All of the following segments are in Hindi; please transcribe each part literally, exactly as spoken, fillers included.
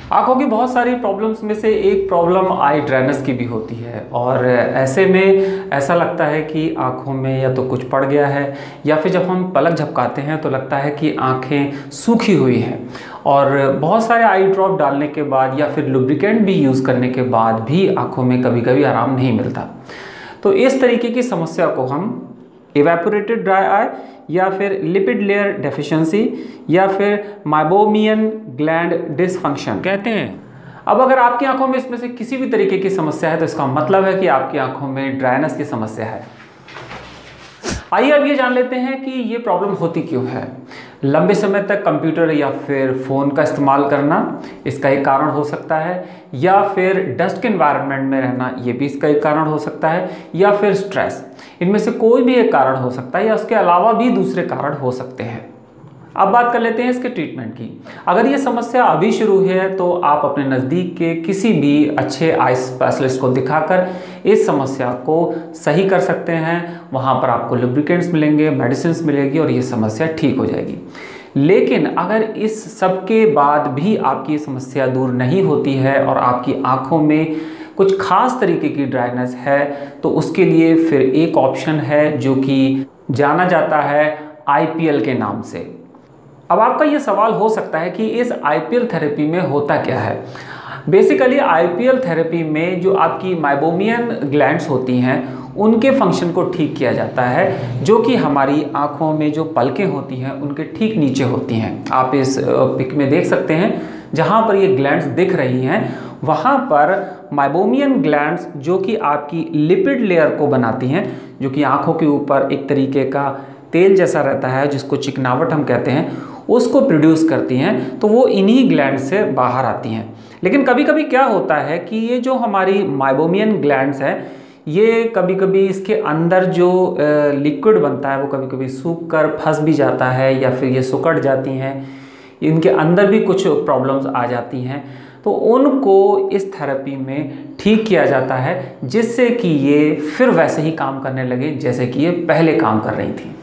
आँखों की बहुत सारी प्रॉब्लम्स में से एक प्रॉब्लम आई ड्राइनेस की भी होती है और ऐसे में ऐसा लगता है कि आँखों में या तो कुछ पड़ गया है या फिर जब हम पलक झपकाते हैं तो लगता है कि आँखें सूखी हुई हैं और बहुत सारे आई ड्रॉप डालने के बाद या फिर लुब्रिकेंट भी यूज़ करने के बाद भी आँखों में कभी कभी आराम नहीं मिलता। तो इस तरीके की समस्या को हम इवेपोरेटेड ड्राई आई या फिर लिपिड लेयर डेफिशिएंसी या फिर माइबोमियन ग्लैंड डिसफंक्शन कहते हैं। अब अगर आपकी आंखों में इसमें से किसी भी तरीके की समस्या है तो इसका मतलब है कि आपकी आंखों में ड्राइनेस की समस्या है। आइए अब ये जान लेते हैं कि ये प्रॉब्लम होती क्यों है। लंबे समय तक कंप्यूटर या फिर फ़ोन का इस्तेमाल करना इसका एक कारण हो सकता है, या फिर डस्ट के एनवायरनमेंट में रहना ये भी इसका एक कारण हो सकता है, या फिर स्ट्रेस। इनमें से कोई भी एक कारण हो सकता है या उसके अलावा भी दूसरे कारण हो सकते हैं। अब बात कर लेते हैं इसके ट्रीटमेंट की। अगर ये समस्या अभी शुरू हुई है तो आप अपने नज़दीक के किसी भी अच्छे आई स्पेशलिस्ट को दिखाकर इस समस्या को सही कर सकते हैं। वहाँ पर आपको लुब्रिकेंट्स मिलेंगे, मेडिसिन मिलेगी और ये समस्या ठीक हो जाएगी। लेकिन अगर इस सब के बाद भी आपकी समस्या दूर नहीं होती है और आपकी आँखों में कुछ खास तरीके की ड्राइनेस है तो उसके लिए फिर एक ऑप्शन है जो कि जाना जाता है आई पी एल के नाम से। अब आपका ये सवाल हो सकता है कि इस आई पी एल थेरेपी में होता क्या है। Basically I P L therapy में जो आपकी माइबोमियन ग्लैंड्स होती हैं उनके फंक्शन को ठीक किया जाता है, जो कि हमारी आँखों में जो पलकें होती हैं उनके ठीक नीचे होती हैं। आप इस पिक में देख सकते हैं जहाँ पर ये ग्लैंड्स दिख रही हैं वहाँ पर माइबोमियन ग्लैंड्स जो कि आपकी लिपिड लेयर को बनाती हैं, जो कि आँखों के ऊपर एक तरीके का तेल जैसा रहता है जिसको चिकनावट हम कहते हैं, उसको प्रोड्यूस करती हैं। तो वो इन्हीं ग्लैंड से बाहर आती हैं। लेकिन कभी कभी क्या होता है कि ये जो हमारी माइबोमियन ग्लैंड्स हैं ये कभी कभी इसके अंदर जो लिक्विड बनता है वो कभी कभी सूख कर फंस भी जाता है या फिर ये सुकड़ जाती हैं, इनके अंदर भी कुछ प्रॉब्लम्स आ जाती हैं। तो उनको इस थेरेपी में ठीक किया जाता है जिससे कि ये फिर वैसे ही काम करने लगे जैसे कि ये पहले काम कर रही थी।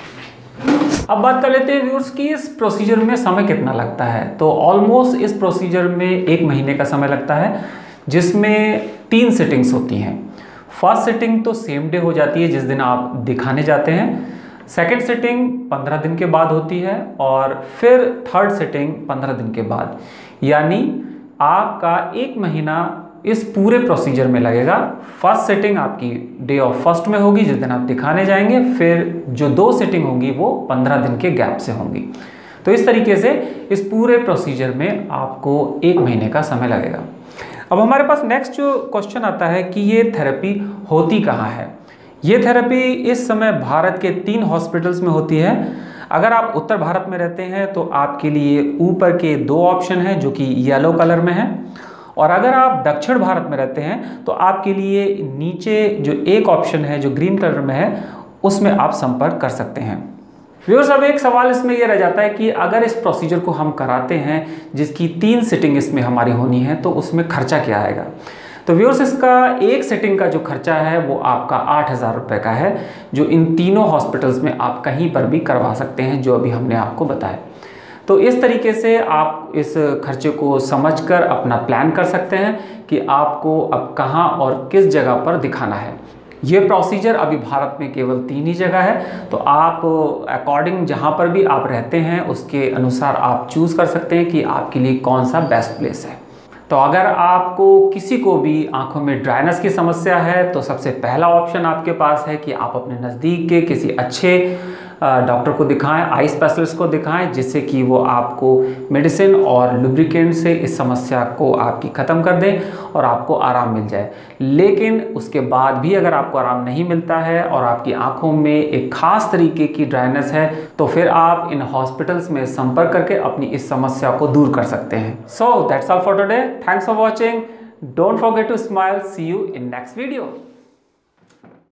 अब बात कर लेते हैं व्यूअर्स की इस प्रोसीजर में समय कितना लगता है। तो ऑलमोस्ट इस प्रोसीजर में एक महीने का समय लगता है जिसमें तीन सिटिंग्स होती हैं। फर्स्ट सिटिंग तो सेम डे हो जाती है जिस दिन आप दिखाने जाते हैं, सेकेंड सिटिंग पंद्रह दिन के बाद होती है और फिर थर्ड सिटिंग पंद्रह दिन के बाद। यानी आपका एक महीना इस पूरे प्रोसीजर में लगेगा। फर्स्ट सिटिंग आपकी डे ऑफ फर्स्ट में होगी जिस दिन आप दिखाने जाएंगे, फिर जो दो सिटिंग होंगी वो पंद्रह दिन के गैप से होंगी। तो इस तरीके से इस पूरे प्रोसीजर में आपको एक महीने का समय लगेगा। अब हमारे पास नेक्स्ट जो क्वेश्चन आता है कि ये थेरेपी होती कहाँ है। ये थेरेपी इस समय भारत के तीन हॉस्पिटल्स में होती है। अगर आप उत्तर भारत में रहते हैं तो आपके लिए ऊपर के दो ऑप्शन हैं जो कि येलो कलर में है, और अगर आप दक्षिण भारत में रहते हैं तो आपके लिए नीचे जो एक ऑप्शन है जो ग्रीन कलर में है उसमें आप संपर्क कर सकते हैं। व्यूअर्स, अब एक सवाल इसमें यह रह जाता है कि अगर इस प्रोसीजर को हम कराते हैं जिसकी तीन सिटिंग इसमें हमारी होनी है तो उसमें खर्चा क्या आएगा। तो व्यूअर्स, इसका एक सिटिंग का जो खर्चा है वो आपका आठ हज़ार रुपये का है, जो इन तीनों हॉस्पिटल्स में आप कहीं पर भी करवा सकते हैं जो अभी हमने आपको बताया। तो इस तरीके से आप इस खर्चे को समझकर अपना प्लान कर सकते हैं कि आपको अब कहाँ और किस जगह पर दिखाना है। ये प्रोसीजर अभी भारत में केवल तीन ही जगह है, तो आप अकॉर्डिंग जहाँ पर भी आप रहते हैं उसके अनुसार आप चूज़ कर सकते हैं कि आपके लिए कौन सा बेस्ट प्लेस है। तो अगर आपको किसी को भी आंखों में ड्राइनेस की समस्या है तो सबसे पहला ऑप्शन आपके पास है कि आप अपने नज़दीक के किसी अच्छे डॉक्टर को दिखाएं, आई स्पेशलिस्ट को दिखाएं, जिससे कि वो आपको मेडिसिन और लुब्रिकेंट से इस समस्या को आपकी ख़त्म कर दें और आपको आराम मिल जाए। लेकिन उसके बाद भी अगर आपको आराम नहीं मिलता है और आपकी आंखों में एक ख़ास तरीके की ड्राइनेस है तो फिर आप इन हॉस्पिटल्स में संपर्क करके अपनी इस समस्या को दूर कर सकते हैं। So that's all for today. Thanks for watching. Don't forget to smile. See you in next video.